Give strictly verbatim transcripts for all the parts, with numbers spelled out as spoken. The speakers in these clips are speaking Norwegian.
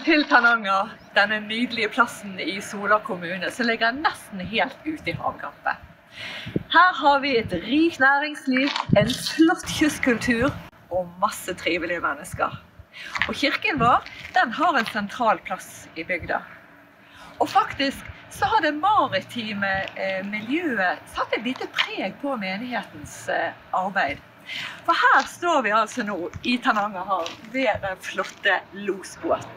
til Tananger, denne nydelige plassen i Sola kommune, som ligger nesten helt ute i havgapet. Her har vi et rikt næringsliv, en flott kystkultur og masse trivelige mennesker. Og kirken vår, den har en sentral plass i bygda. Og faktisk så har det maritime eh, miljøet satt et lite preg på menighetens eh, arbeid. For her står vi altså nå i Tanangerhavn ved den flotte losbåten.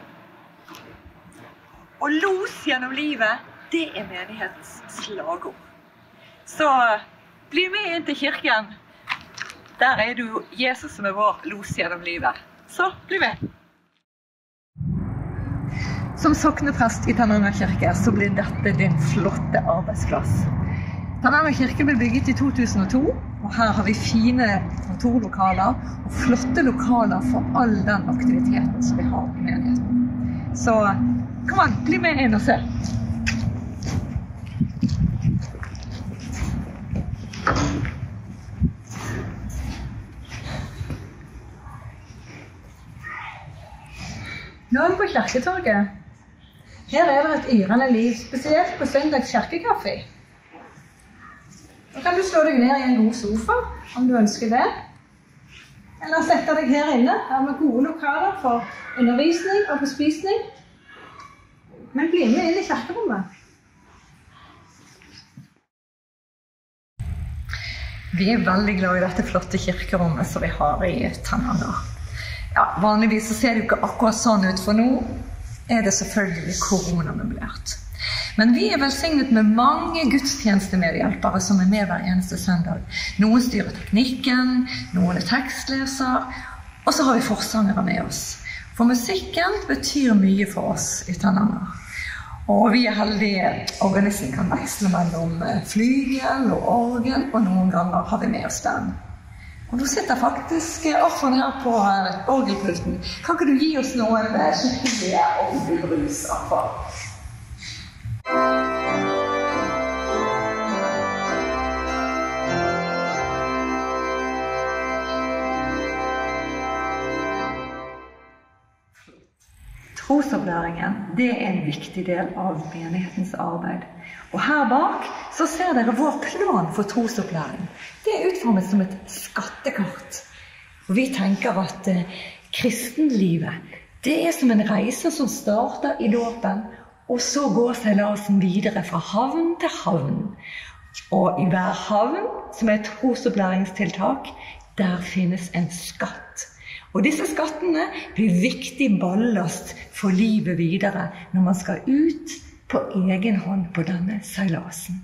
Og los gjennom livet, det er menighetens slagord. Så bli med inn til kirken. Der er det jo Jesus som er vår los gjennom livet. Så bli med. Som sokneprest i Tananger kirke så blir dette din flotte arbeidsplass. Tananger kirke ble bygget i to tusen og to, og her har vi fine kontorlokaler og flotte lokaler for all den aktiviteten som vi har i menigheten. Så kom an, bli med inn og se. Nå er vi på Kjerketorget. Her er det et yrende liv, spesielt på søndags kjerkekaffe. Nå kan du slå deg ned i en god sofa, om du ønsker det. Eller sette deg her inne, her med gode lokaler for undervisning og bespisning. Men bli med inn i kjerkerommet. Vi er veldig glad i dette flotte kirkerommet som vi har i Tananger. Ja, vanligvis så ser det jo ikke akkurat sånn ut, for nå er det selvfølgelig koronamøblert. Men vi er velsignet med mange gudstjenestemedhjelpere som er med hver eneste søndag. Noen styrer teknikken, noen er tekstleser, og så har vi forsangere med oss. For musikken betyr mye for oss i Tananger. Og vi er heldige, organisten kan veksle mellom flygel og orgel, og noen ganger har vi med oss den. Og nå sitter faktisk Arfan her på orgelpulten. Kan ikke du gi oss noen skikkelige orgelbrus, Arfan? Trosopplæringen, det er en viktig del av menighetens arbeid. Og her bak så ser dere vår plan for trosopplæring. Det er utformet som et skattekart. Og vi tenker at eh, kristenlivet, det er som en reise som starter i dåpen, og så går seilasen videre fra havn til havn. Og i hver havn, som er et trosopplæringstiltak, der finnes en skatt. Og disse skattene blir viktig ballast for livet videre når man skal ut på egen hånd på denne seilasen.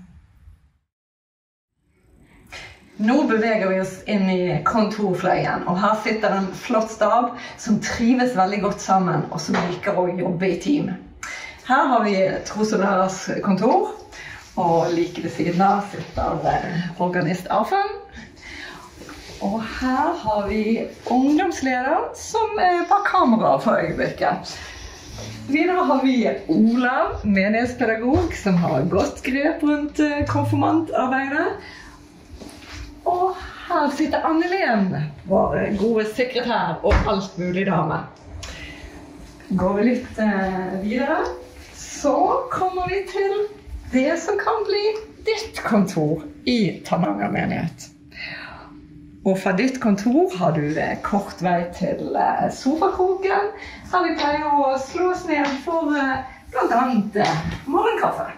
Nå beveger vi oss inn i kontorfløyen, og her sitter en flott stab som trives veldig godt sammen, og som liker å jobbe i team. Her har vi trosopplæreres kontor, og like ved siden av sitter organist Arfan. Og her har vi ungdomsleder som er bak kamera for øyeblikket. Videre har vi Olav, menighetspedagog, som har godt grep rundt konfirmantarbeidet. Og her sitter Annelien, vår gode sekretær og alt mulig dame. Går vi litt videre, så kommer vi til det som kan bli ditt kontor i Tananger menighet. Og fra ditt kontor har du kort vei til sofakroken, her vi pleier å slå oss ned for blant annet morgenkaffe.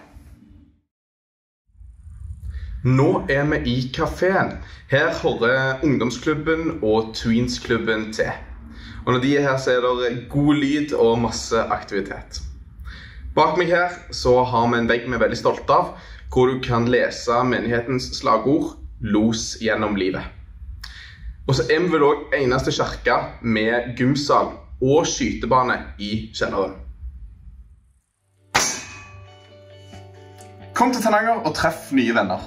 Nå er vi i kaféen. Her hører ungdomsklubben og tweensklubben til. Og når de er her så er det god lyd og masse aktivitet. Bak meg her så har vi en vegg vi er veldig stolt av, hvor du kan lese menighetens slagord «Los gjennom livet». Og så er vi vel også eneste kirke med gymsal og skytebane i kjelleren. Kom til Tananger og treff nye venner.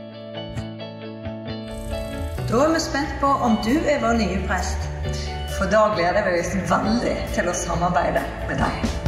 Da er vi spent på om du er vår nye prest. For da gleder vi oss veldig til å samarbeide med deg.